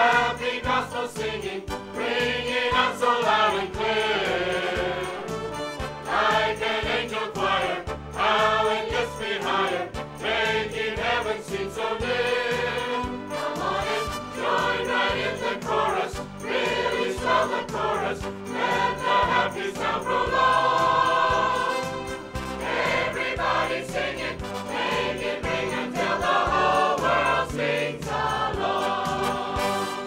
happy gospel singing, ringing out so loud and clear. Like an angel choir, how it lifts me higher, making heaven seem so near. Come on and join right in the chorus, really swell the chorus, let the happy sound prolong. Everybody sing it, make it ring until the whole world sings along.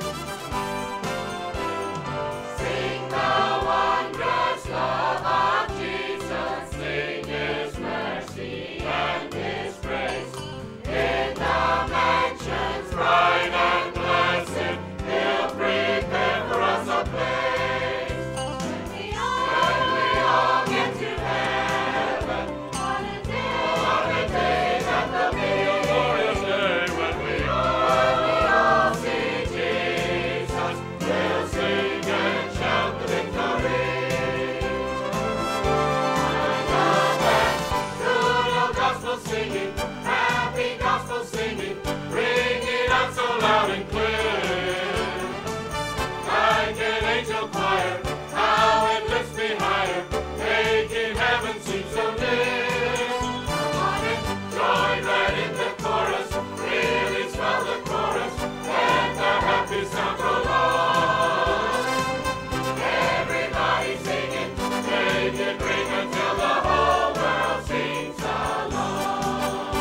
Sing the wondrous love of Jesus, sing His mercy and His grace. In the mansions bright and blessed, He'll prepare for us a place. When we all get to heaven, what a day that will be. Glorious day when we all see Jesus, we'll sing and shout the victory. I love that good old gospel singing, happy gospel singing, ringing out so loud and clear. Like an angel choir, how it lifts me higher, making heaven seem so near. Come on and join right in the chorus, really swell the chorus, let the happy sound prolong. Everybody sing it, make it ring until the whole world sings along.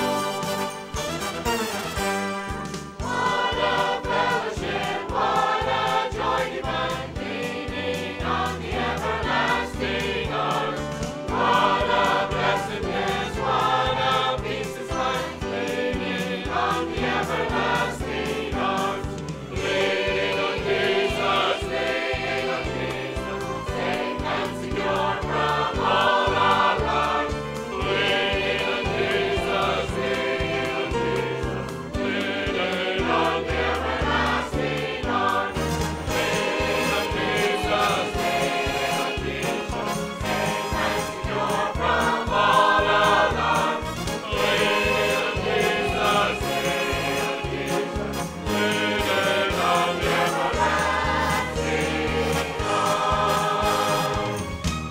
What a fellowship, what a joy divine, leaning on the everlasting arms. What a blessedness, what a peace is mine, leaning on the everlasting arms. Leaning on Jesus, leaning on Jesus, safe and secure from all alarms. Leaning on Jesus, leaning on Jesus, leaning on the everlasting arms. Leaning on Jesus, leaning on Jesus, safe and secure from all alarms. Leaning on Jesus, leaning on Jesus, leaning on the everlasting arms.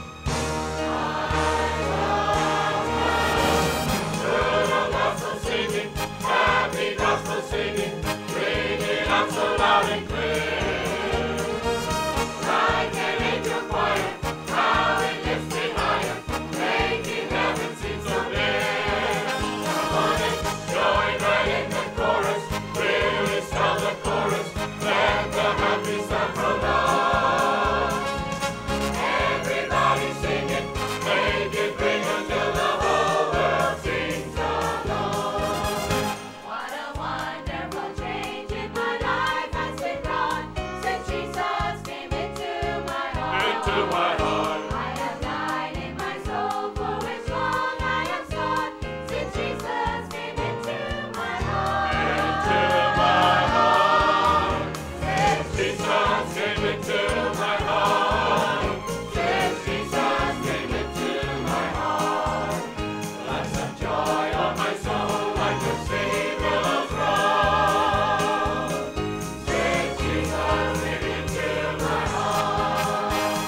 Good old gospel singing, happy gospel singing, ringing out so loud and clear. Like an angel choir, how it lifts me higher, making heaven seem so near. Come on and join right in the chorus, really swell the chorus, let the happy sound prolong. Everybody sing it, make it ring until the whole world sings along. What a wonderful change in my life has been wrought since Jesus came into my heart. Into my heart. I have died in my soul, for which long I have sought, since Jesus came into my heart. Into my heart. Since Jesus came into my heart. Since Jesus came into my heart. Lots of joy on my soul, like the Savior's wrought. Since Jesus came into my heart.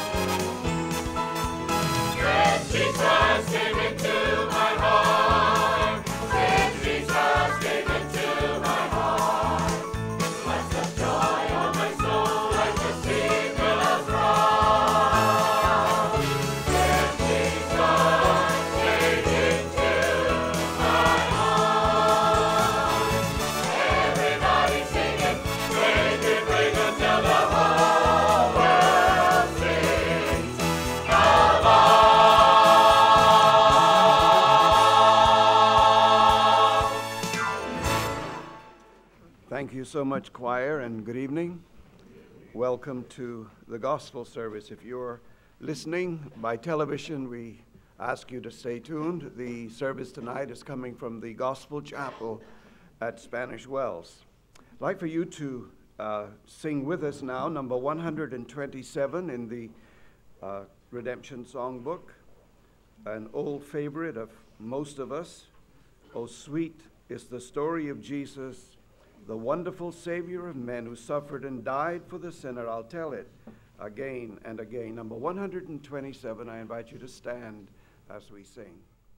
Since Jesus came into my heart. Since Jesus came into my heart. Lots of joy on my soul, like the Savior's wrought. Since Jesus came into my heart. Everybody sing it, make it ring until the whole world sings along. Thank you so much, choir, and good evening. Welcome to the gospel service. If you're listening by television, we ask you to stay tuned. The service tonight is coming from the Gospel Chapel at Spanish Wells. I'd like for you to sing with us now, number 127 in the Redemption Songbook, an old favorite of most of us. Oh, sweet is the story of Jesus, the wonderful Savior of men who suffered and died for the sinner. I'll tell it again and again. Number 127, I invite you to stand as we sing.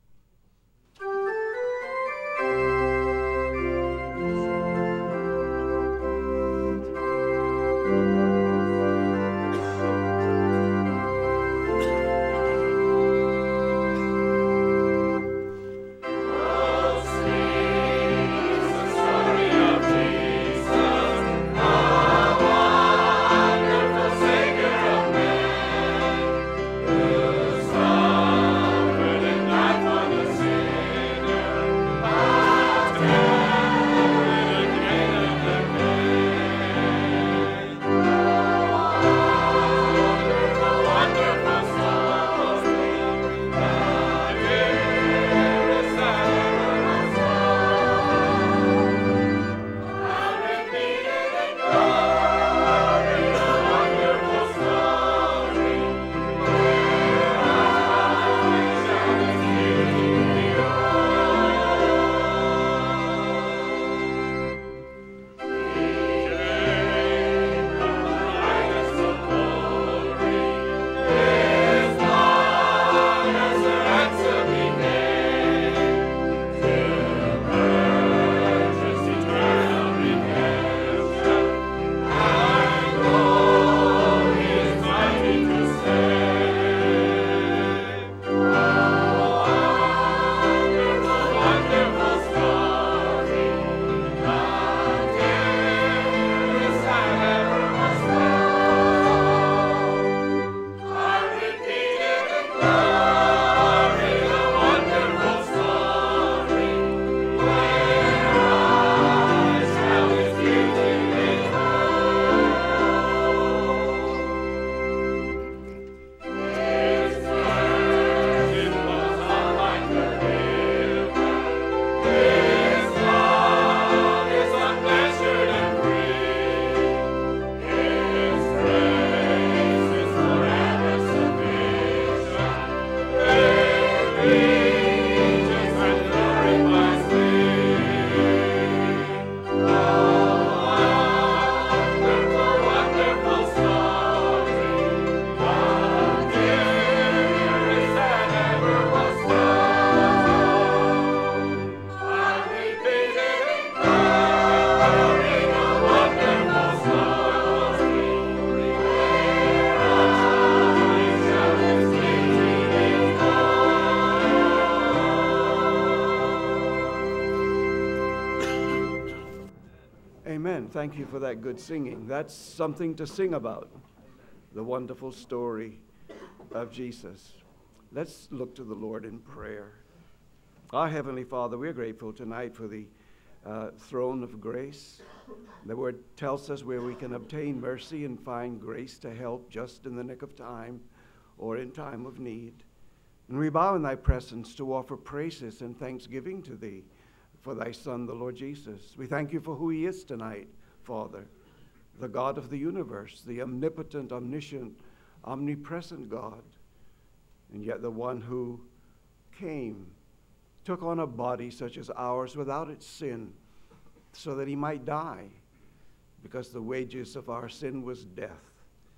Amen. Thank you for that good singing. That's something to sing about, the wonderful story of Jesus. Let's look to the Lord in prayer. Our Heavenly Father, we're grateful tonight for the throne of grace. The word tells us where we can obtain mercy and find grace to help just in the nick of time or in time of need. And we bow in thy presence to offer praises and thanksgiving to thee for thy Son, the Lord Jesus. We thank you for who he is tonight, Father, the God of the universe, the omnipotent, omniscient, omnipresent God, and yet the one who came, took on a body such as ours without its sin, so that he might die, because the wages of our sin was death.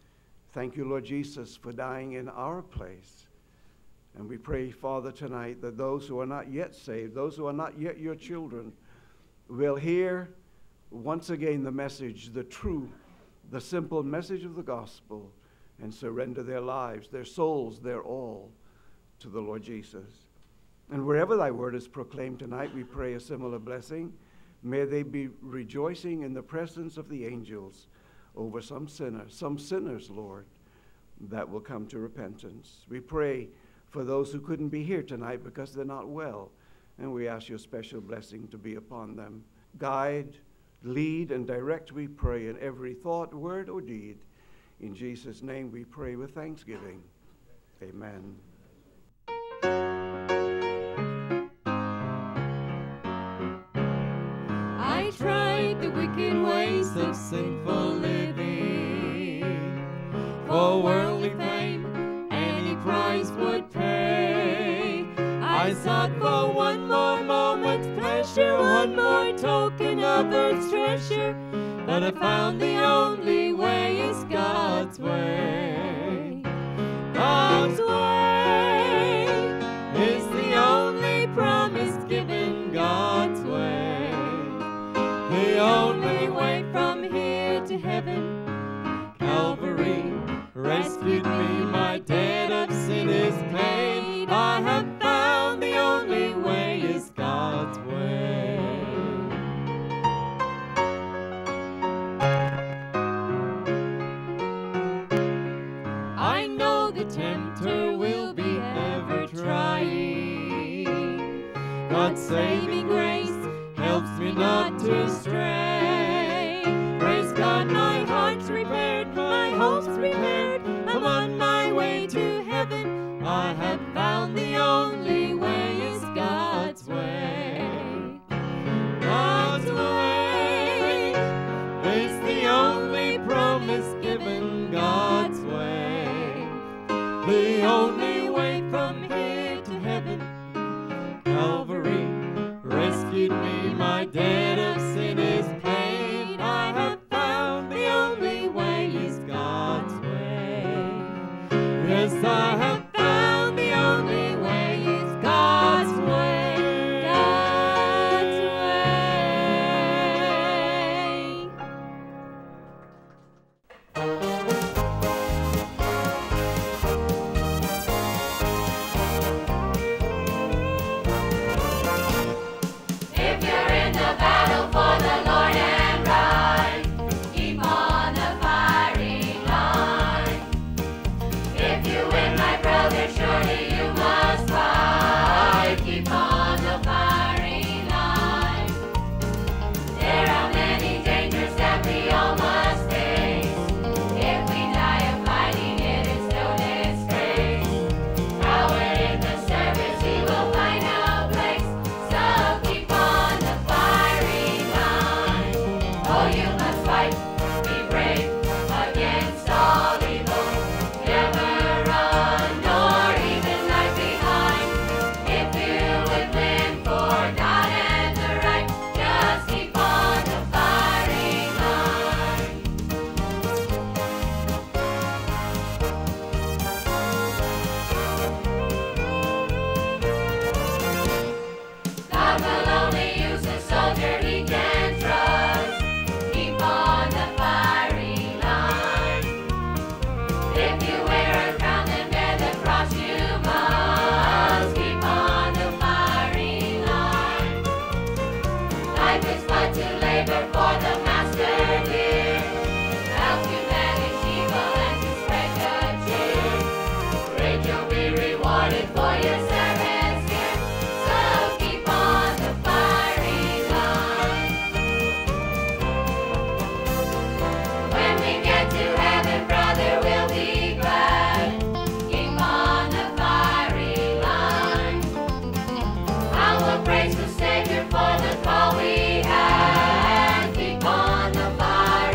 Thank you, Lord Jesus, for dying in our place. And we pray, Father, tonight that those who are not yet saved, those who are not yet your children, will hear once again the message, the true, the simple message of the gospel, and surrender their lives, their souls, their all to the Lord Jesus. And wherever thy word is proclaimed tonight, we pray a similar blessing. May they be rejoicing in the presence of the angels over some sinners, Lord, that will come to repentance. We pray for those who couldn't be here tonight because they're not well, and we ask your special blessing to be upon them. Guide, lead, and direct, we pray, in every thought, word, or deed. In Jesus' name we pray with thanksgiving. Amen. I tried the wicked ways of sinful living for worldly fame, any price would pay. I sought for one more moment's pleasure pressure, one more token of earth's treasure, but I found the only way is God's way. God's way is the only promise given. God's way, the only way from here to heaven. Calvary rescued me, my debt of sin is paid. I have found the only way is God's way. I know the tempter will be ever trying. God's saving grace helps me not to stray. Praise God, my heart's repaired, my hope's prepared. I'm on my way to heaven. I have found the only way is God's way. God's way is the only promise given. God's way, the only way from here to heaven. Calvary rescued me, my debt of sin is paid. I have found the only way is God's way. Yes, I have found the only way is God's way. God's If you're in the battle for the Lord and right, keep on the firing line. If you win, my brother, surely you must fight. Keep on the firing line. There are many dangers that we all must face. If we die of fighting, it is no disgrace. Coward in the service, he will find a place. So keep on the firing line. Oh, you must fight, be brave against all evil. Never run nor even lag behind. If you would live for God and the right, just keep on the firing line. God will only use a soldier he can trust. Keep on the firing line. If you wear a crown and bear the cross, you must keep on the firing line. Life is but to labor for the master dear. Help to manage evil and to spread good cheer. Great you'll be rewarded for your service here. So keep on the firing line. When we get to heaven, brother, we'll be glad. Keep on the firing line. I will praise the Savior for the call we had. Keep on the firing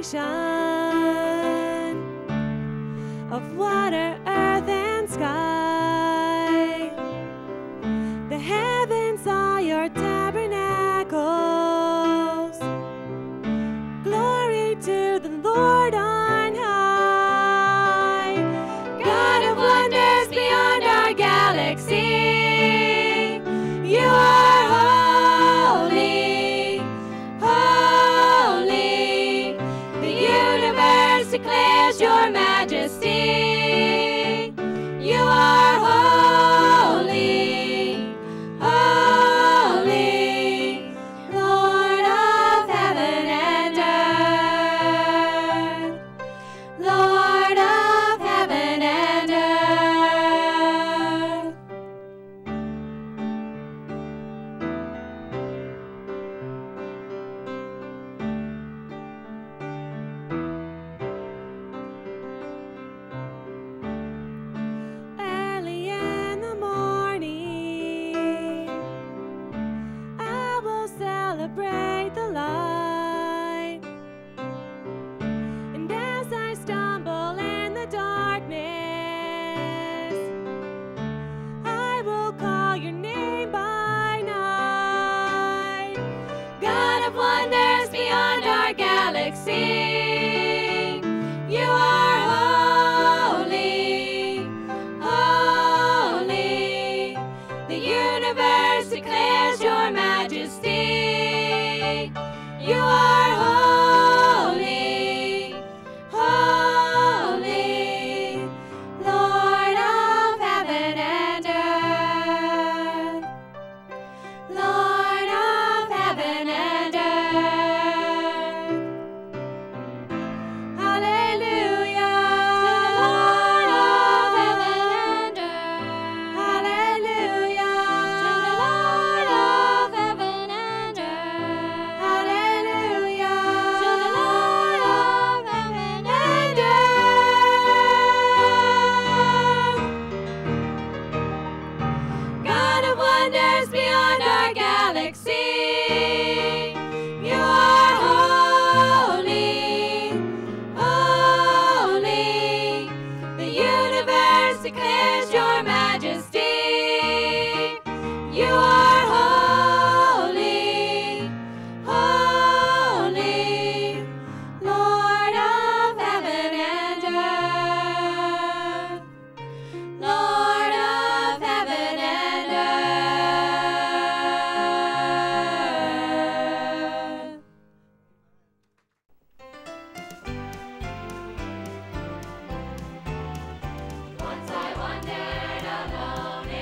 creation of water, earth, and sky. The heavens are your tabernacles. Glory to the Lord on high. God of wonders beyond our galaxy, you are holy, holy. The universe declares your majesty. You are holy, holy, Lord of heaven and earth, Lord of heaven and earth. Early in the morning, I will celebrate the light. And as I stumble in the darkness, I will call your name by night. God of wonders beyond our galaxy, you are holy, holy. The universe declares your majesty. You are holy, holy, Lord of heaven and earth, Lord of heaven and earth. Hallelujah, Lord of heaven and earth. Hallelujah, Lord of heaven and earth. Hallelujah, Lord of heaven and earth. God of wonders beyond our galaxy, you are holy, holy. The universe declares your majesty. You are holy, holy, Lord of heaven and earth, Lord of heaven and earth. Once I wandered alone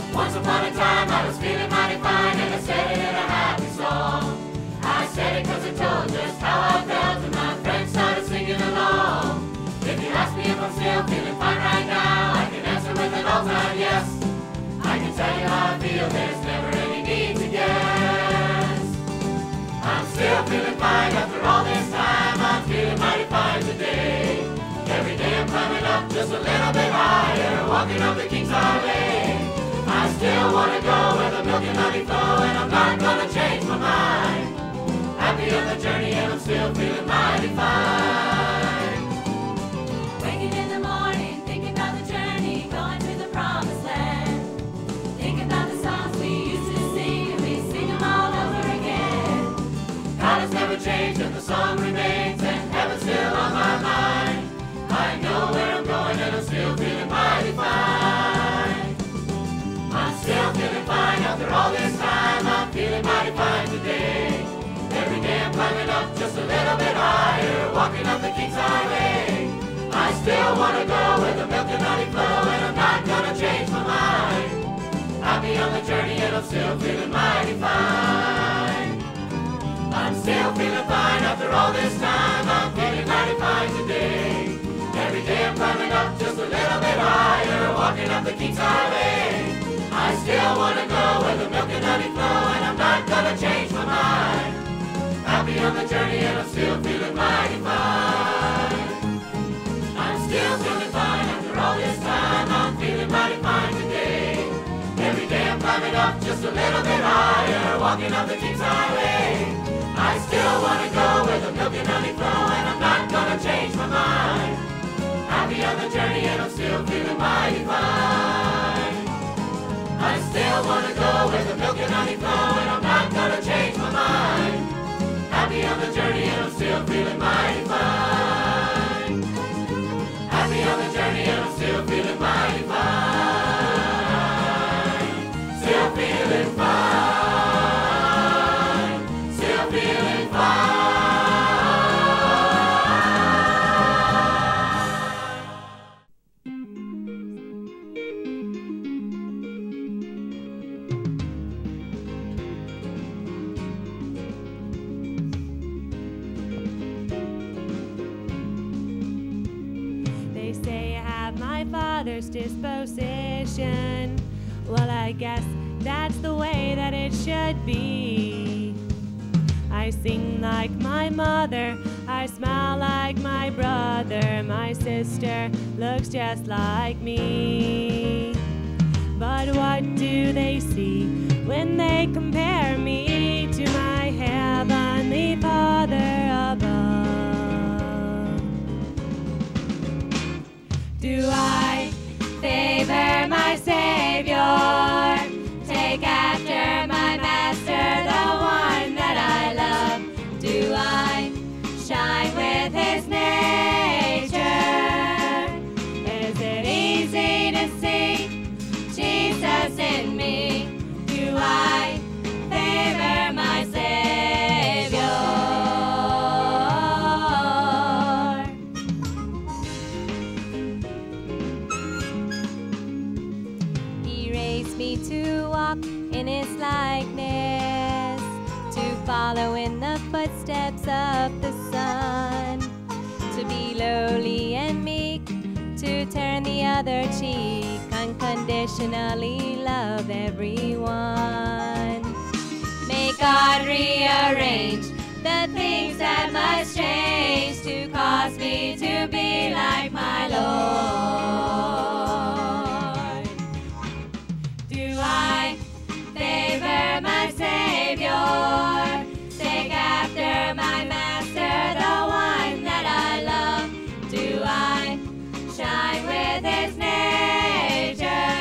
Once upon a time I was feeling mighty fine, and I said it in a happy song. I said it 'cause it told just how I felt, and my friends started singing along. If you ask me if I'm still feeling fine right now, I can answer with an all-time yes. I can tell you how I feel, there's never any need to guess. I'm still feeling fine after all this time, I'm feeling mighty fine today. Every day I'm climbing up just a little bit higher, walking up the King's Highway. I still want to go where the milk and honey flow, and I'm not gonna change my mind. Happy on the journey and I'm still feeling mighty fine. Waking in the morning, thinking about the journey, going to the promised land. Thinking about the songs we used to sing, and we sing them all over again. God has never changed and the song remains, and heaven's still on my mind. I know where I'm going and I'm still feeling mighty fine. I'm still feeling fine after all this time, I'm feeling mighty fine today. Every day I'm climbing up just a little bit higher, walking up the King's Highway. I still want to go where the milk and honey flow, and I'm not gonna change my mind. Happy on the journey and I'm still feeling mighty fine. I'm still feeling fine after all this time, I'm feeling mighty fine today. Every day I'm climbing up just a little bit higher, walking up the King's Highway. I still want to go where the milk and honey flow, and I'm not gonna change my mind. Happy on the journey and I'm still feeling mighty fine. I'm still feeling fine after all this time, I'm feeling mighty fine today. Every day I'm climbing up just a little bit higher, walking up the King's Highway. I still want to go where the milk and honey flow, and I'm not gonna change my mind. Happy on the journey and I'm still feeling mighty fine. I still want to go where the milk and honey flow, and I'm not gonna change my mind. Happy on the journey and I'm still feeling mighty fine. Happy on the journey and I'm still feeling mighty fine. Still feeling fine. Still feeling fine. They say I have my father's disposition. Well, I guess that's the way that it should be. I sing like my mother, I smile like my brother, my sister looks just like me. But what do they see when they compare me to my heavenly Father above? Do I favor my Savior, take after my Master, the one that I love? Do I shine with His nature? Is it easy to see Jesus in me? Do I favor my Savior? He raised me to walk in His likeness, to follow in the footsteps of the Son, to be lowly and meek, to turn the other cheek, unconditionally love everyone. May God rearrange the things that must change to cause me to be like my Lord. Do I favor my Savior, take after my Master, the one that I love? Do I shine with His nature?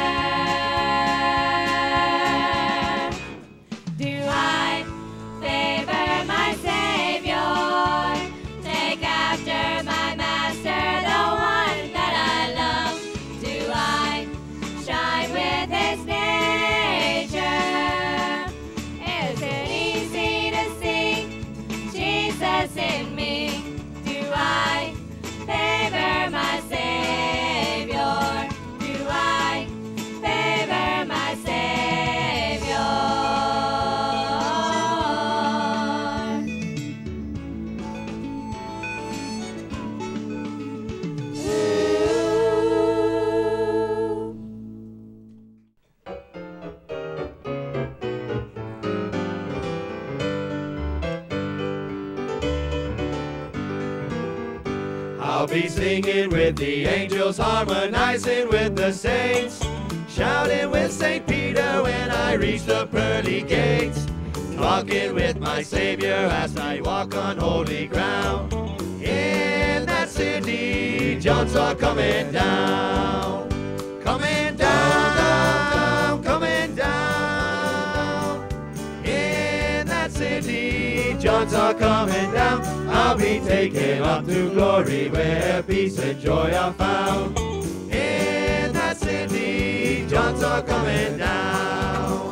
Do I favor my Savior, take after my Master, the one that I love? Do I shine with His nature? Is it easy to see Jesus in me? Do I favor my Savior? Do I favor my Savior? I'll be singing with the angels, harmonizing with the saints, shouting with St. Peter when I reach the pearly gates, talking with my Savior as I walk on holy ground. In that city, John saw coming down, coming down, coming down. In that city, John saw coming down. I'll be taken up to glory where peace and joy are found. In that city, John saw coming down.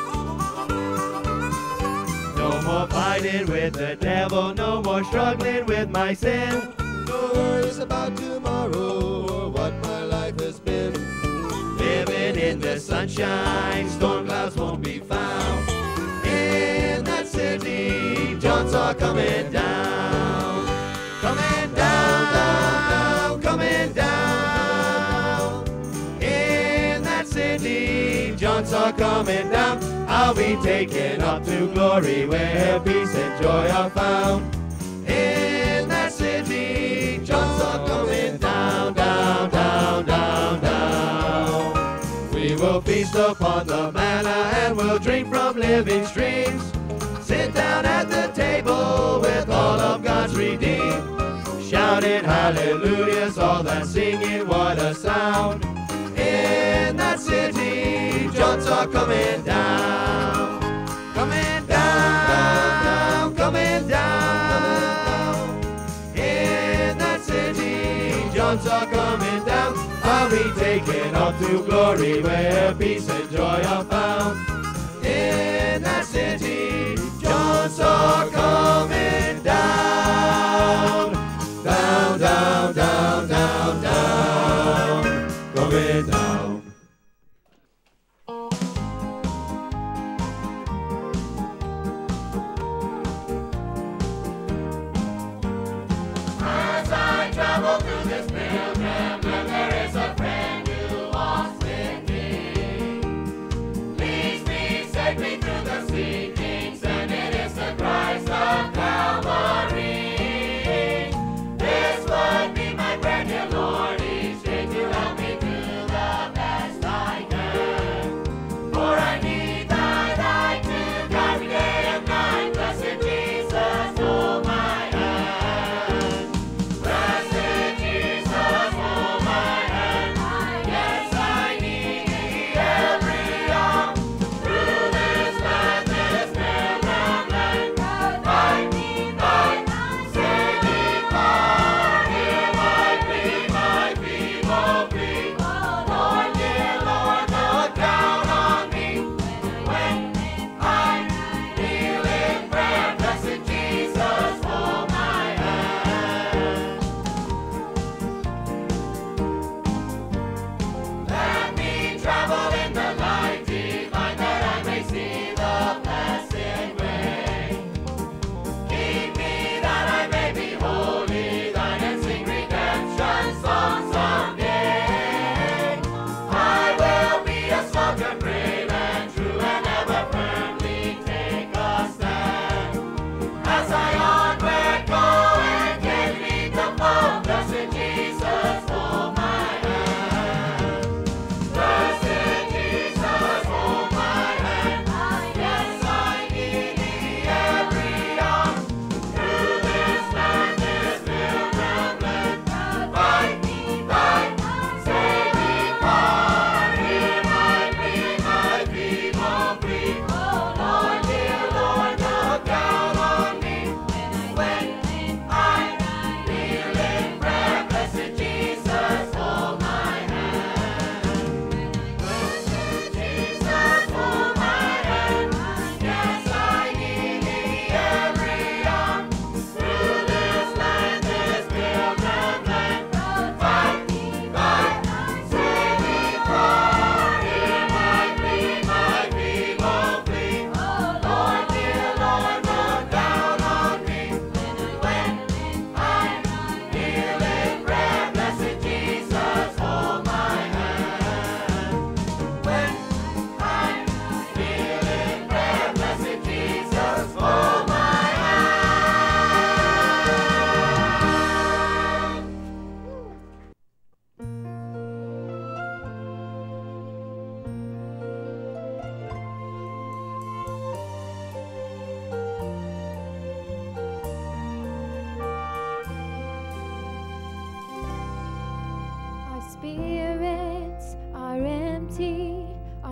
No more fighting with the devil, no more struggling with my sin. No worries about tomorrow or what my life has been. Living in the sunshine, storm clouds won't be found. In that city, John saw coming down, coming down, down, coming down. In that city, John saw coming down. I'll be taken up to glory where peace and joy are found. In that city, John saw coming down, down, down, down, down. We will feast upon the manna and we'll drink from living streams. Sit down at the table with all of God's redeemed, shouting hallelujahs, all that singing, what a sound. In that city, John saw coming down, coming down, coming down. In that city, John saw coming down. I'll be taken up to glory where peace and joy are found. In that city, John saw coming down, down, down, down, down, down, coming down. As I travel through this pilgrim land, there is a friend who walks with me. Please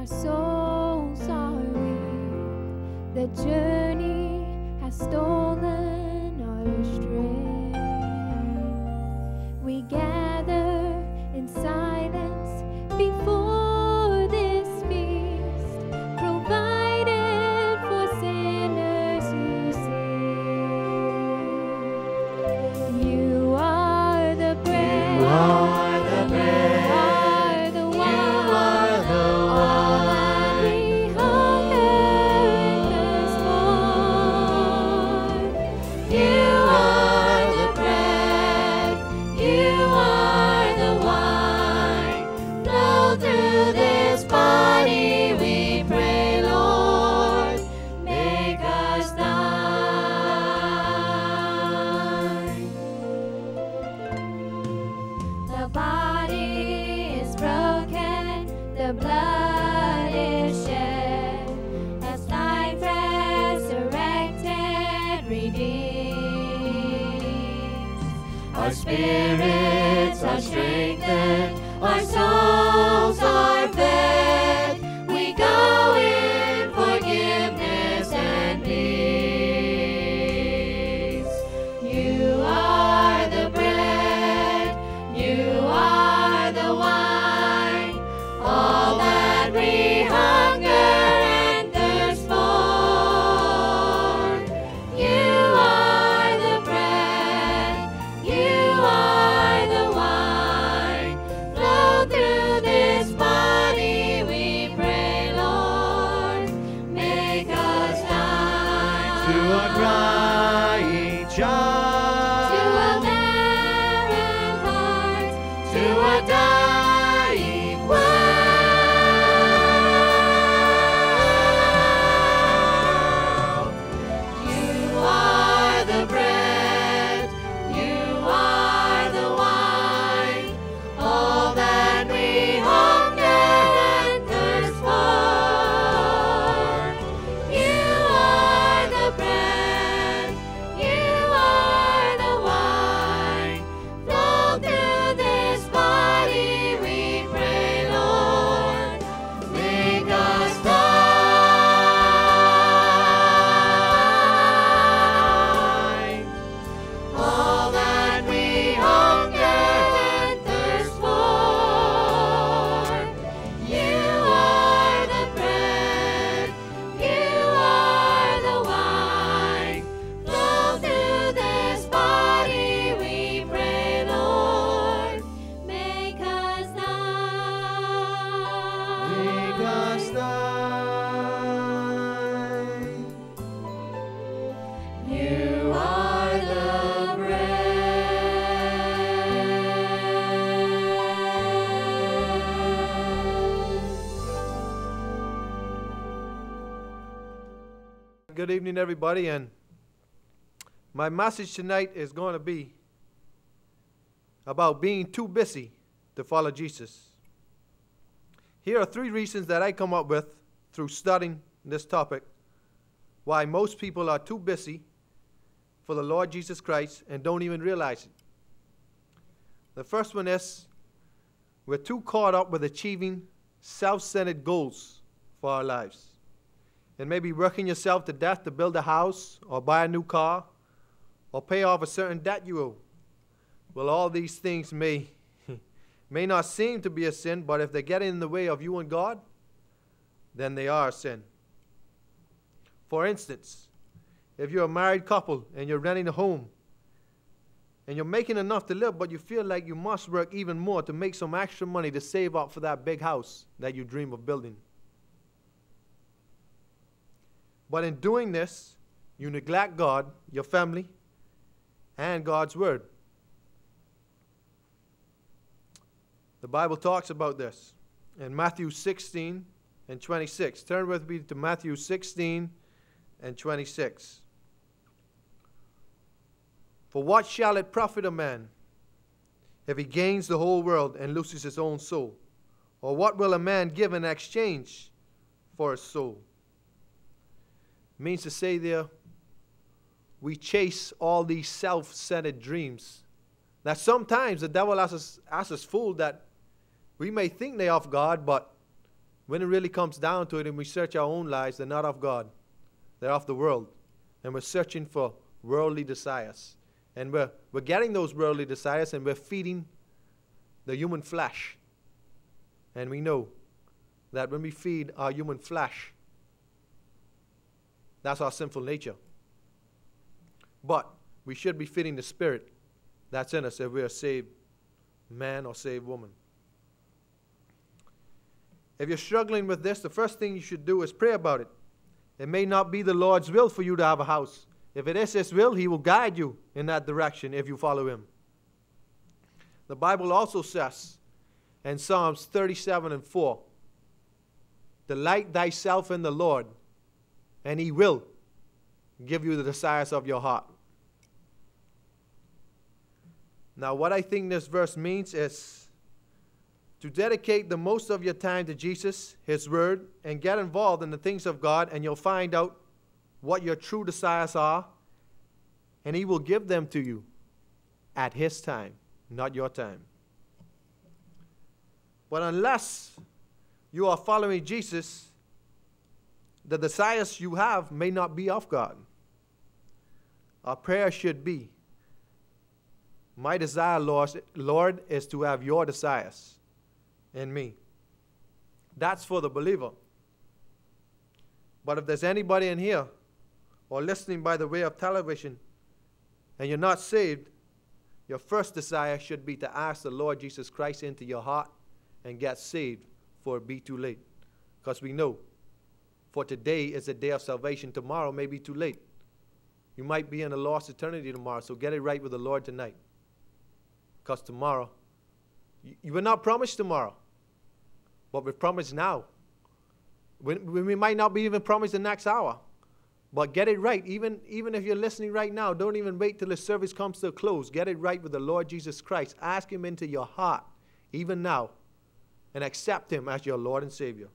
souls are weak. The journey has stolen our strength. We gather in silence before this feast, provided for sinners who sin. You are the bread. You are the bread. Our spirits are strengthened, our souls are fed. We go in forgiveness and peace. You are the bread, you are the wine, all that we hunger and thirst for. You are the bread, you are the wine. Flow through this body, we pray, Lord. Make us thine. To a crying child, To a barren heart, to a dying world. You are the bread, you are the wine, all that we hunger and thirst for. You are the bread, you are the wine. Flow through this body, we pray, Lord. Make us thine. All that we hunger and thirst for. You are the bread, you are the wine. Flow through this body, we pray, Lord. Make us thine. make us thine. You are the bread. Good evening, everybody, and my message tonight is going to be about being too busy to follow Jesus. Here are 3 reasons that I come up with through studying this topic why most people are too busy for the Lord Jesus Christ and don't even realize it. The first one is we're too caught up with achieving self-centered goals for our lives. It may be working yourself to death to build a house or buy a new car or pay off a certain debt you owe. Well, all these things may not seem to be a sin, but if they get in the way of you and God, then they are a sin. For instance, if you're a married couple and you're renting a home and you're making enough to live, but you feel like you must work even more to make some extra money to save up for that big house that you dream of building. But in doing this, you neglect God, your family, and God's word. The Bible talks about this in Matthew 16 and 26. Turn with me to Matthew 16 and 26. For what shall it profit a man if he gains the whole world and loses his own soul? Or what will a man give in exchange for his soul? Means to say there, we chase all these self-centered dreams that sometimes the devil has us fooled that we may think they of God, but when it really comes down to it and we search our own lives, they're not of God. They're of the world. And we're searching for worldly desires. And we're getting those worldly desires and we're feeding the human flesh. And we know that when we feed our human flesh, that's our sinful nature. But we should be feeding the spirit that's in us if we are saved man or saved woman. If you're struggling with this, the first thing you should do is pray about it. It may not be the Lord's will for you to have a house. If it is His will, He will guide you in that direction if you follow Him. The Bible also says in Psalms 37:4, delight thyself in the Lord, and He will give you the desires of your heart. Now, what I think this verse means is to dedicate the most of your time to Jesus, His Word, and get involved in the things of God, and you'll find out what your true desires are, and He will give them to you at His time, not your time. But unless you are following Jesus, the desires you have may not be of God. Our prayer should be, my desire, Lord, is to have your desires in me. That's for the believer. But if there's anybody in here or listening by the way of television and you're not saved, your first desire should be to ask the Lord Jesus Christ into your heart and get saved before it be too late. Because we know for today is a day of salvation. Tomorrow may be too late. You might be in a lost eternity tomorrow, so get it right with the Lord tonight. Because tomorrow, you were not promised tomorrow, but we're promised now. We might not be even promised the next hour, but get it right. Even if you're listening right now, don't even wait till the service comes to a close. Get it right with the Lord Jesus Christ. Ask Him into your heart, even now, and accept Him as your Lord and Savior.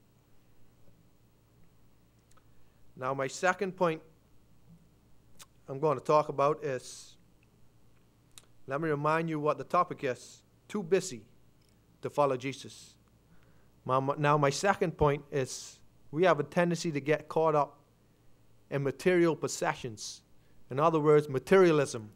Now, my second point I'm going to talk about is, let me remind you what the topic is. Too busy to follow Jesus. Now, my second point is we have a tendency to get caught up in material possessions. In other words, materialism.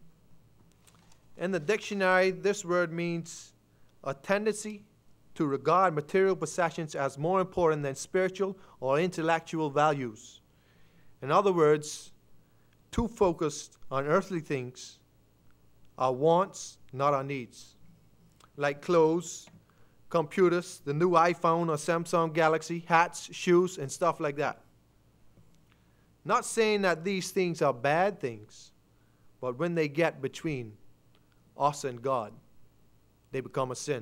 In the dictionary, this word means a tendency to regard material possessions as more important than spiritual or intellectual values. In other words, too focused on earthly things, our wants, not our needs. Like clothes, computers, the new iPhone or Samsung Galaxy, hats, shoes, and stuff like that. Not saying that these things are bad things, but when they get between us and God, they become a sin.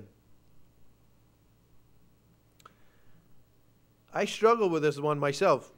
I struggle with this one myself.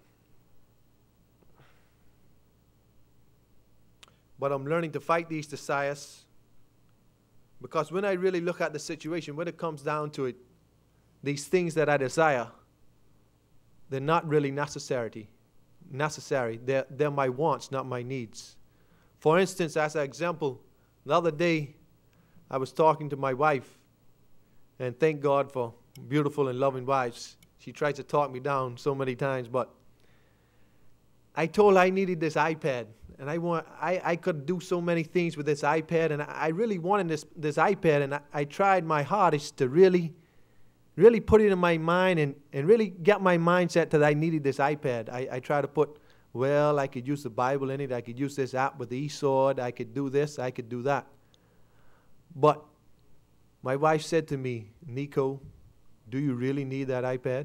But I'm learning to fight these desires, because when I really look at the situation, when it comes down to it, these things that I desire, they're not really necessary. They're my wants, not my needs. For instance, as an example, the other day I was talking to my wife, and thank God for beautiful and loving wives. She tried to talk me down so many times, but I told her I needed this iPad, and I could do so many things with this iPad, and I really wanted this iPad, and I tried my hardest to really put it in my mind and really get my mindset that I needed this iPad. I tried to put, well, I could use the Bible in it, I could use this app with the eSword, I could do this, I could do that. But my wife said to me, Neiko, do you really need that iPad?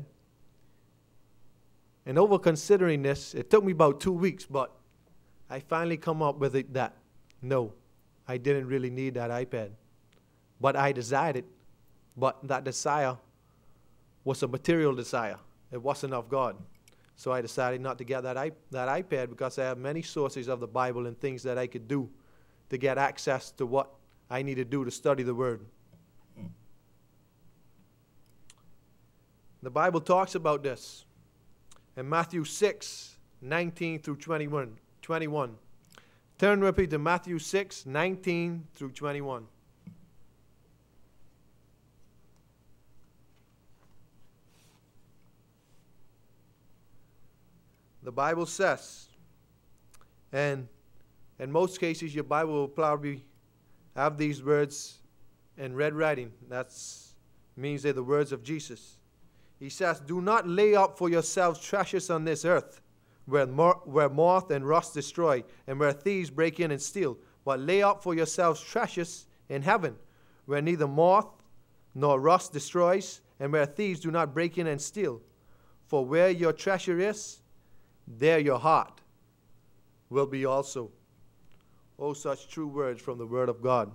And over considering this, it took me about 2 weeks, but I finally come up with it that, no, I didn't really need that iPad. But I desired it. But that desire was a material desire. It wasn't of God. So I decided not to get that iPad, because I have many sources of the Bible and things that I could do to get access to what I need to do to study the Word. The Bible talks about this in Matthew 6, 19 through 21. Turn with me to Matthew 6, 19 through 21. The Bible says, and in most cases your Bible will probably have these words in red writing. That means they're the words of Jesus. He says, do not lay up for yourselves treasures on this earth, where moth and rust destroy, and where thieves break in and steal. But lay up for yourselves treasures in heaven, where neither moth nor rust destroys, and where thieves do not break in and steal. For where your treasure is, there your heart will be also. Oh, such true words from the Word of God.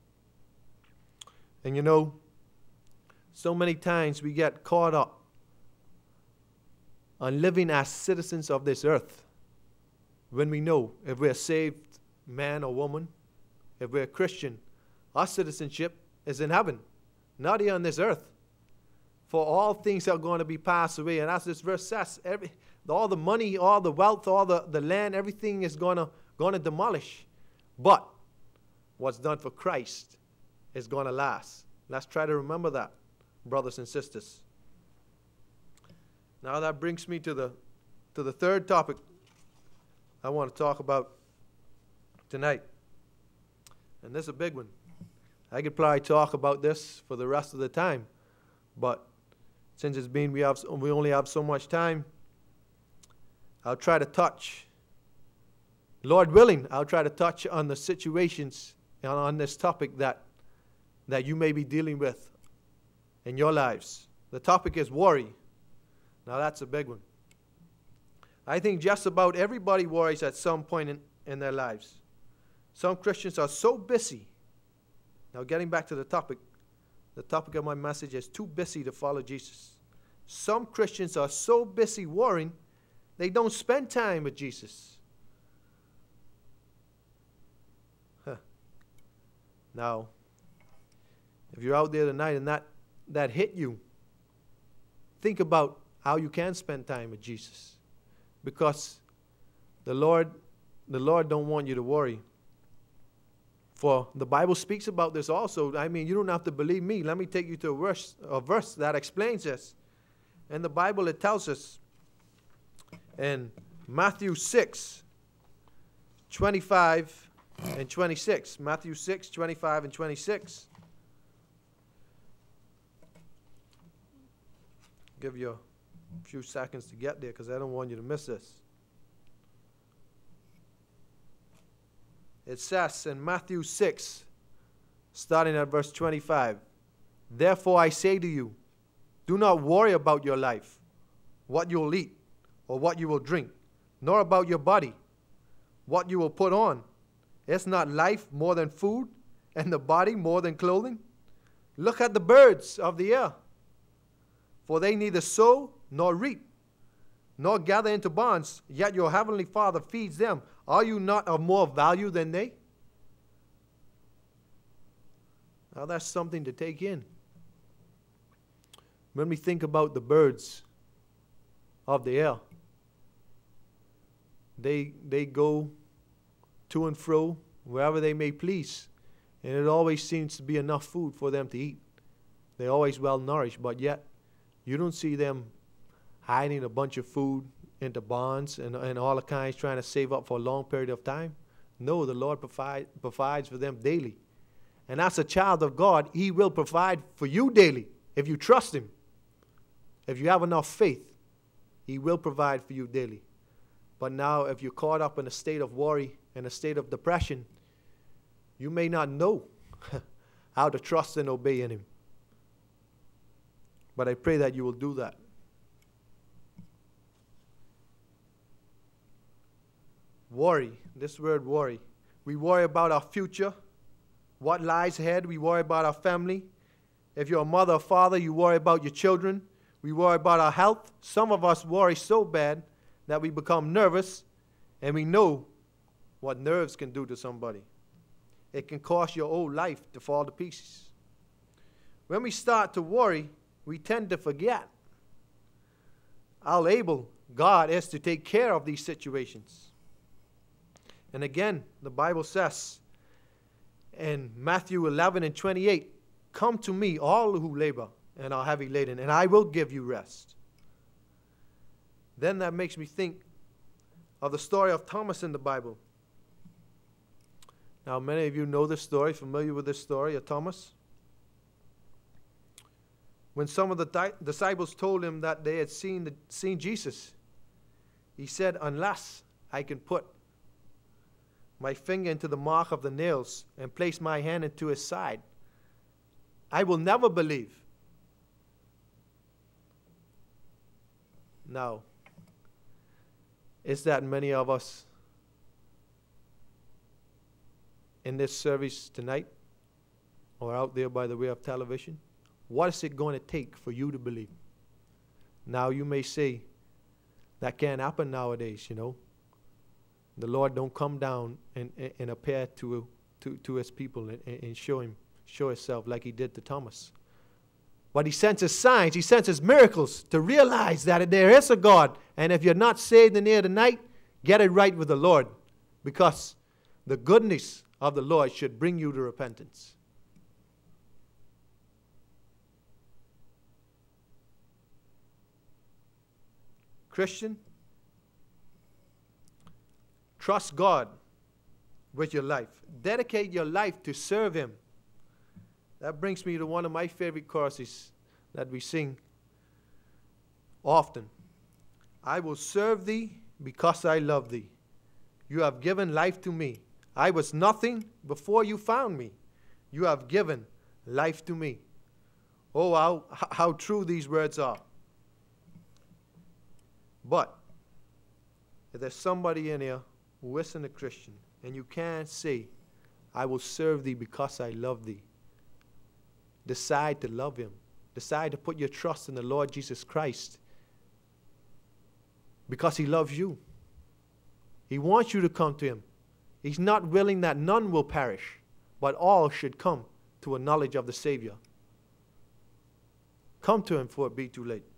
And you know, so many times we get caught up on living as citizens of this earth, when we know if we're a saved man or woman, if we're a Christian, our citizenship is in heaven, not here on this earth. For all things are going to be passed away. And as this verse says, all the money, all the wealth, all the land, everything is going to demolish. But what's done for Christ is going to last. Let's try to remember that, brothers and sisters. Now that brings me to the third topic I want to talk about tonight. And this is a big one. I could probably talk about this for the rest of the time, but since we only have so much time, I'll try to touch, Lord willing, I'll try to touch on the situations on this topic that you may be dealing with in your lives. The topic is worry. Now that's a big one. I think just about everybody worries at some point in their lives. Some Christians are so busy. Now getting back to the topic of my message is too busy to follow Jesus. Some Christians are so busy worrying, they don't spend time with Jesus. Now, if you're out there tonight and that hit you, think about how you can spend time with Jesus. Because the Lord don't want you to worry. For the Bible speaks about this also. I mean, you don't have to believe me. Let me take you to a verse that explains this. In the Bible, it tells us in Matthew 6, 25 and 26. Matthew 6, 25 and 26. Give you a few seconds to get there because I don't want you to miss this. It says in Matthew 6, starting at verse 25, therefore I say to you, do not worry about your life, what you will eat or what you will drink, nor about your body, what you will put on. Is not life more than food, and the body more than clothing? Look at the birds of the air, for they neither sow nor reap, nor gather into barns, yet your heavenly Father feeds them. Are you not of more value than they? Now that's something to take in. When we think about the birds of the air, they go to and fro wherever they may please, and it always seems to be enough food for them to eat. They're always well nourished, but yet you don't see them hiding a bunch of food into barns and all the kinds, trying to save up for a long period of time. No, the Lord provides for them daily. And as a child of God, He will provide for you daily if you trust Him. If you have enough faith, He will provide for you daily. But now, if you're caught up in a state of worry and a state of depression, you may not know how to trust and obey in Him. But I pray that you will do that. Worry, this word worry. We worry about our future, what lies ahead. We worry about our family. If you're a mother or father, you worry about your children. We worry about our health. Some of us worry so bad that we become nervous, and we know what nerves can do to somebody. It can cause your whole life to fall to pieces. When we start to worry, we tend to forget how able God is to take care of these situations. And again, the Bible says in Matthew 11 and 28, come to me, all who labor and are heavy laden, and I will give you rest. Then that makes me think of the story of Thomas in the Bible. Now, many of you know this story, familiar with this story of Thomas. When some of the disciples told him that they had seen Jesus, he said, unless I can put my finger into the mark of the nails and place my hand into his side, I will never believe. Now, is that many of us in this service tonight or out there by the way of television? What is it going to take for you to believe? Now, you may say, that can't happen nowadays, you know. The Lord don't come down and appear to his people and show himself like he did to Thomas. But he sends his signs, he sends his miracles to realize that there is a God. And if you're not saved in here tonight, get it right with the Lord. Because the goodness of the Lord should bring you to repentance. Christian, trust God with your life. Dedicate your life to serve him. That brings me to one of my favorite choruses that we sing often. I will serve thee because I love thee. You have given life to me. I was nothing before you found me. You have given life to me. Oh, how true these words are. But if there's somebody in here who isn't a Christian and you can't say, I will serve thee because I love thee, decide to love him. Decide to put your trust in the Lord Jesus Christ because he loves you. He wants you to come to him. He's not willing that none will perish, but all should come to a knowledge of the Savior. Come to him before it be too late.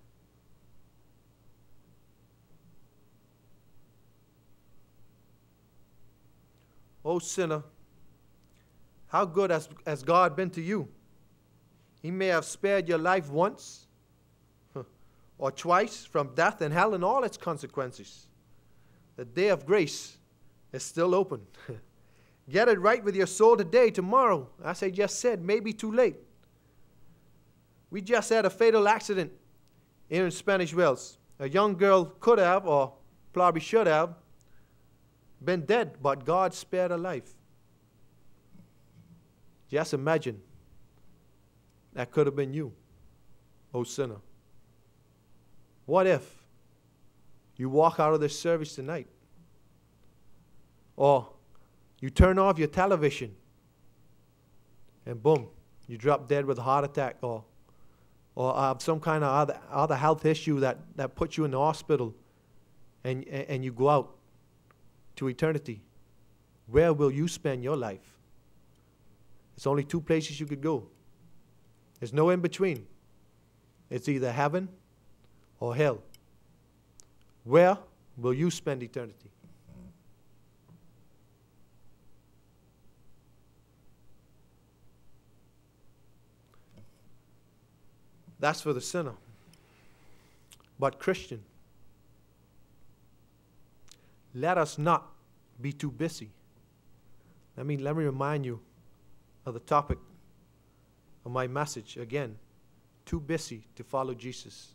Oh, sinner, how good has God been to you? He may have spared your life once or twice from death and hell and all its consequences. The day of grace is still open. Get it right with your soul today, tomorrow. As I just said, maybe too late. We just had a fatal accident here in Spanish Wells. A young girl could have, or probably should have, been dead, but God spared her life. Just imagine that could have been you, oh sinner. What if you walk out of this service tonight, or you turn off your television and boom, you drop dead with a heart attack, or some kind of other health issue that puts you in the hospital, and you go out to eternity? Where will you spend your life? It's only two places you could go. There's no in between. It's either heaven or hell. Where will you spend eternity? That's for the sinner. But Christian, let us not be too busy. Let me remind you of the topic of my message again. Too busy to follow Jesus.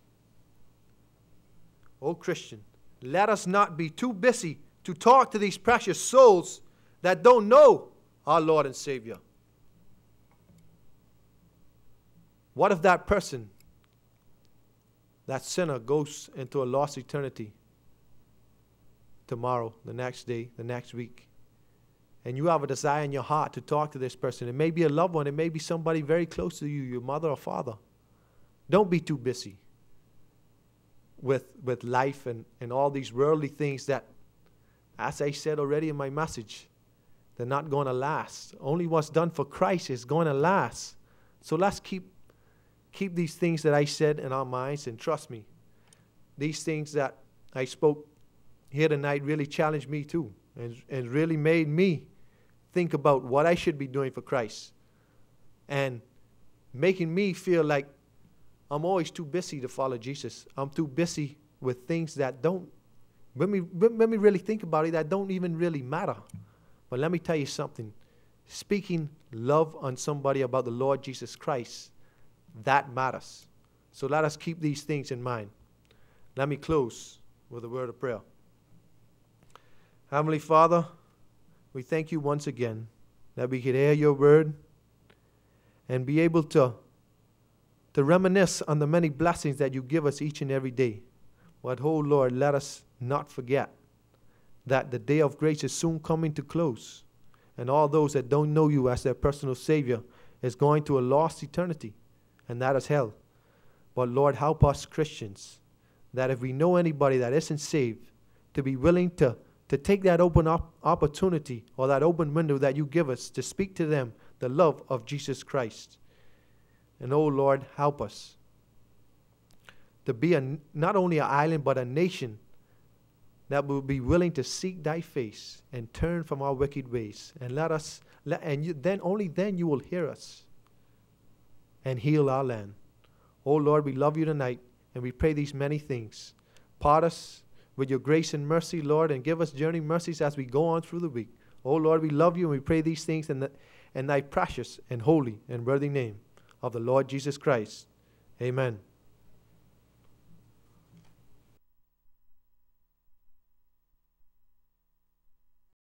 Oh Christian, let us not be too busy to talk to these precious souls that don't know our Lord and Savior. What if that person, that sinner, goes into a lost eternity tomorrow, the next day, the next week, and you have a desire in your heart to talk to this person? It may be a loved one. It may be somebody very close to you, your mother or father. Don't be too busy with life and all these worldly things that, as I said already in my message, they're not going to last. Only what's done for Christ is going to last. So let's keep these things that I said in our minds, and trust me, these things that I spoke here tonight really challenged me too, and really made me think about what I should be doing for Christ, and making me feel like I'm always too busy to follow Jesus. I'm too busy with things that don't When we really think about it, that don't even really matter. But let me tell you something. Speaking love on somebody about the Lord Jesus Christ, that matters. So let us keep these things in mind. Let me close with a word of prayer. Heavenly Father, we thank you once again that we could hear your word and be able to reminisce on the many blessings that you give us each and every day. But, oh Lord, let us not forget that the day of grace is soon coming to close. And all those that don't know you as their personal Savior is going to a lost eternity, and that is hell. But Lord, help us Christians, that if we know anybody that isn't saved, to be willing to take that open opportunity or that open window that you give us to speak to them the love of Jesus Christ. And oh Lord, help us to be not only an island but a nation that will be willing to seek thy face and turn from our wicked ways. And only then you will hear us and heal our land. Oh Lord, we love you tonight, and we pray these many things. Part us with your grace and mercy, Lord, and give us journey mercies as we go on through the week. Oh Lord, we love you, and we pray these things in thy precious and holy and worthy name of the Lord Jesus Christ. Amen.